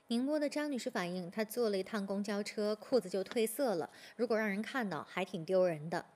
宁波的张女士反映，她坐了一趟公交车，裤子就褪色了，如果让人看到，还挺丢人的。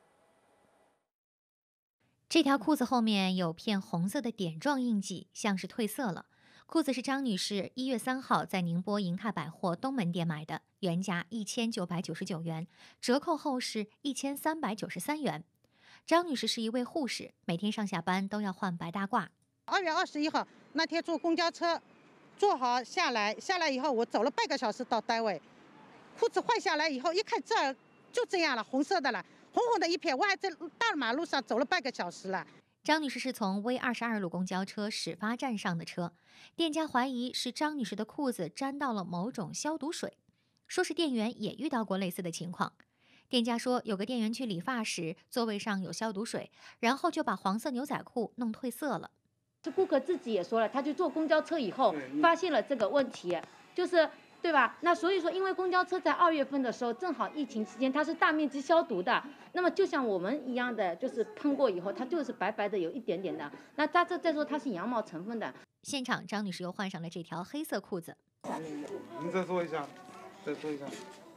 这条裤子后面有片红色的点状印记，像是褪色了。裤子是张女士1月3号在宁波银泰百货东门店买的，原价1999元，折扣后是1393元。张女士是一位护士，每天上下班都要换白大褂。 2月21号那天坐公交车，坐好下来以后，我走了半个小时到单位，裤子换下来以后，一看这儿就这样了，红色的了，红红的一片，我还在大马路上走了半个小时了。 张女士是从 V22路公交车始发站上的车，店家怀疑是张女士的裤子沾到了某种消毒水，说是店员也遇到过类似的情况。店家说，有个店员去理发时，座位上有消毒水，然后就把黄色牛仔裤弄褪色了。 是顾客自己也说了，他去坐公交车以后发现了这个问题，就是对吧？那所以说，因为公交车在2月份的时候正好疫情期间，它是大面积消毒的，那么就像我们一样的，就是喷过以后，它就是白白的有一点点的。那它这再说它是羊毛成分的。 现场，张女士又换上了这条黑色裤子。 您再说一下，再说一下。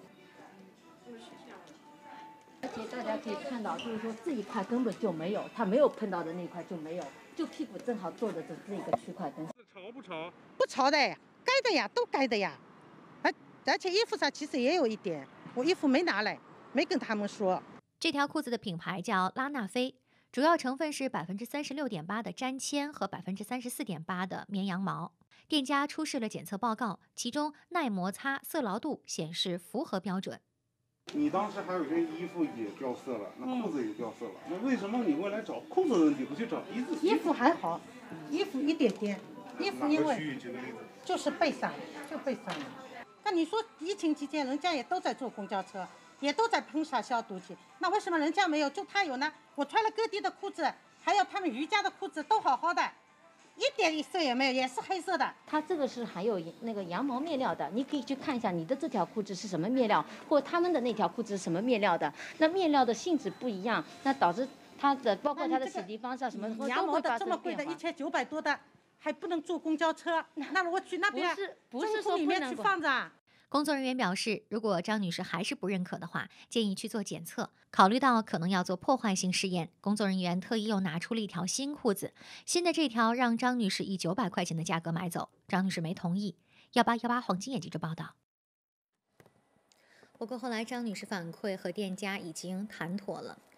而且大家可以看到，就是说这一块根本就没有，它没有碰到的那块就没有，就屁股正好坐的这一个区块跟。 潮不潮？ 不潮的呀，该的呀，都该的呀。而且衣服上其实也有一点，我衣服没拿来，没跟他们说。 这条裤子的品牌叫拉纳菲，主要成分是36.8%的毡铅和34.8%的绵羊毛。店家出示了检测报告，其中耐摩擦、色牢度显示符合标准。 你当时还有件衣服也掉色了，那裤子也掉色了，那为什么你会来找裤子的问题，不去找衣服？ 衣服还好，衣服一点点，衣服因为区域举个例子， 就是背上，就背上了。那你说疫情期间人家也都在坐公交车，也都在喷洒消毒剂，那为什么人家没有，就他有呢？我穿了各地的裤子，还有他们瑜伽的裤子都好好的，一点色也没有，也是黑色的。 它这个是含有那个羊毛面料的，你可以去看一下你的这条裤子是什么面料，或他们的那条裤子是什么面料的。那面料的性质不一样，那导致它的包括它的洗涤方式啊什么羊毛的这么变化。 贵的1900多的，还不能坐公交车，那我去那边不是真空里面去放着啊。 工作人员表示，如果张女士还是不认可的话，建议去做检测。考虑到可能要做破坏性试验，工作人员特意又拿出了一条新裤子。新的这条让张女士以900块钱的价格买走，张女士没同意。1818黄金眼记者报道。不过后来张女士反馈和店家已经谈妥了。